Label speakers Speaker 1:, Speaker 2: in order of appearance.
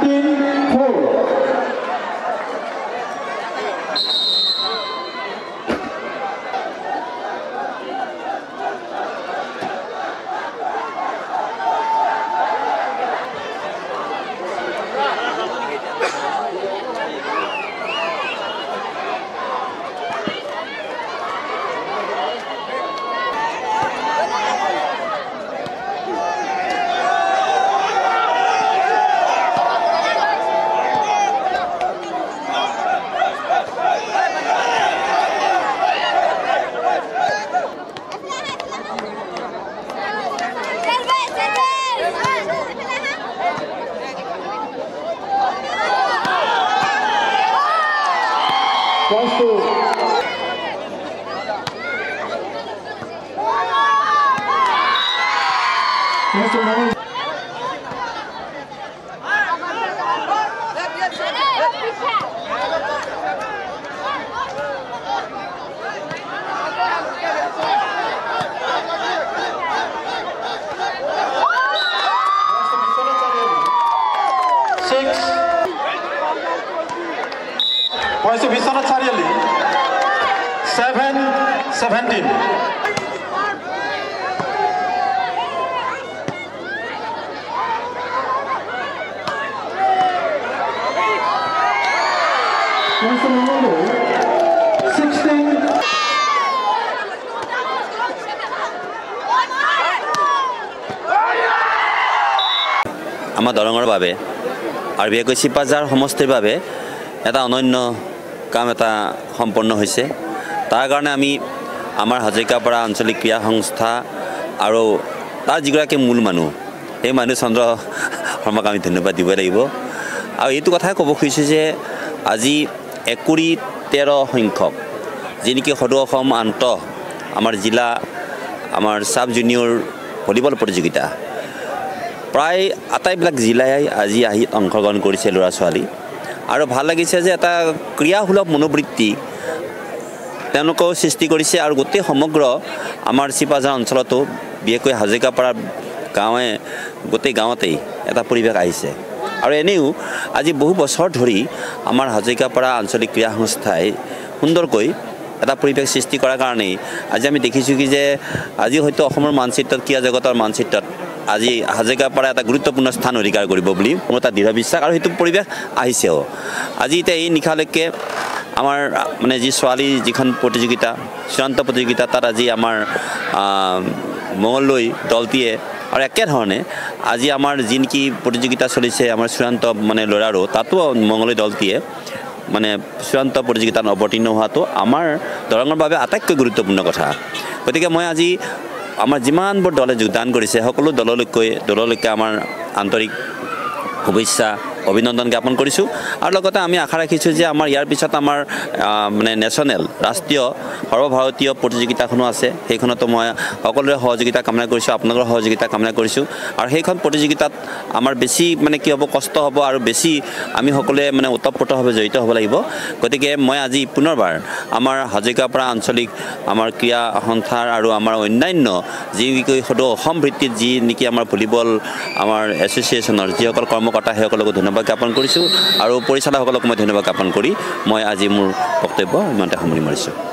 Speaker 1: 17-4. Points to Vishwanath Chariali, 7-17. Points to Mangolo, 16.
Speaker 2: আমাৰ দৰঙৰ বাবে আৰু বিশেষকৈ চিপাঝাৰ সমষ্টিৰ বাবে এটা অনন্য কাম এটা সম্পন্ন হৈছে। তাৰ কাৰণে আমি আমাৰ হাজৰিকাপাৰা আঞ্চলিক ক্ৰীড়া সংস্থা আৰু তাৰ যিগৰাকী মূল মানুহ সেই মানুহ চন্দ্ৰ শৰ্মাক আমি ধন্যবাদ দিব লাগিব। আৰু এইটো কথাই ক'ব খুজিছোঁ যে আজি 13 সংখ্যক যি নেকি সদৌ অসম আন্তঃ আমাৰ জিলা আমাৰ চাব জুনিয়ৰ ভলীবল প্ৰতিযোগিতা প্ৰায় আটাইবিলাক জিলাই আজি আহি অংশগ্ৰহণ কৰিছে ল'ৰা ছোৱালী। আৰু ভাল লাগিছে যে এটা ক্ৰীড়াসুলভ মনোবৃত্তি তেওঁলোকেও সৃষ্টি কৰিছে আৰু গোটেই সমগ্ৰ আমাৰ চিপাঝাৰ অঞ্চলতো বিশেষকৈ হাজৰিকাপাৰা গাঁৱে গোটেই গাঁৱতেই এটা পৰিৱেশ আহিছে। আৰু এনেও আজি বহু বছৰ ধৰি আমাৰ হাজৰিকাপাৰা আঞ্চলিক ক্ৰীড়া সংস্থাই সুন্দৰকৈ এটা পৰিৱেশ সৃষ্টি কৰাৰ কাৰণেই আজি আমি দেখিছোঁ কি যে আজি হয়তো অসমৰ মানচিত্ৰত ক্ৰীড়া জগতৰ মানচিত্ৰত আজি হাজৰিকাপাৰা এটা গুৰুত্বপূৰ্ণ স্থান অধিকাৰ কৰিব বুলি মোৰ এটা দৃঢ় বিশ্বাস আৰু সেইটো পৰিৱেশ আহিছেও। আজি এতিয়া এই নিশালৈকে আমাৰ মানে যি ছোৱালী যিখন প্ৰতিযোগিতা চূড়ান্ত প্ৰতিযোগিতা তাত আজি আমাৰ মঙলদৈ দলটিয়ে আৰু একেধৰণে আজি আমাৰ যি নেকি প্ৰতিযোগিতা চলিছে আমাৰ চূড়ান্ত মানে ল'ৰাৰো তাতো মঙলদৈ দলটিয়ে মানে চূড়ান্ত প্ৰতিযোগিতাত অৱতীৰ্ণ হোৱাটো আমাৰ দৰঙৰ বাবে আটাইতকৈ গুৰুত্বপূৰ্ণ কথা। গতিকে মই আজি আমাৰ যিমানবোৰ দলে যোগদান কৰিছে সকলো দললৈকে আমাৰ আন্তৰিক শুভেচ্ছা অভিনন্দন জ্ঞাপন কৰিছোঁ। আৰু লগতে আমি আশা ৰাখিছোঁ যে আমাৰ ইয়াৰ পিছত আমাৰ মানে নেশ্যনেল ৰাষ্ট্ৰীয় সৰ্বভাৰতীয় প্ৰতিযোগিতাখনো আছে, সেইখনতো মই সকলোৰে সহযোগিতা কামনা কৰিছোঁ, আপোনালোকৰ সহযোগিতা কামনা কৰিছোঁ। আৰু সেইখন প্ৰতিযোগিতাত আমাৰ বেছি মানে কি হ'ব কষ্ট হ'ব আৰু বেছি আমি সকলোৱে মানে ওতঃপ্ৰোতভাৱে জড়িত হ'ব লাগিব। গতিকে মই আজি পুনৰবাৰ আমাৰ হাজৰিকাপাৰা আঞ্চলিক আমাৰ ক্ৰীড়া সন্থাৰ আৰু আমাৰ অন্যান্য যি সদৌ অসম ভিত্তিত যি নেকি আমাৰ ভলীবল আমাৰ এছ'চিয়েশ্যনৰ যিসকল কৰ্মকৰ্তা সেইসকলকো ধন্যবাদ জ্ঞাপন কৰিছোঁ আৰু পৰিচালকসকলক মই ধন্যবাদ জ্ঞাপন কৰি মই আজি মোৰ বক্তব্য ইমানতে সামৰি মাৰিছোঁ।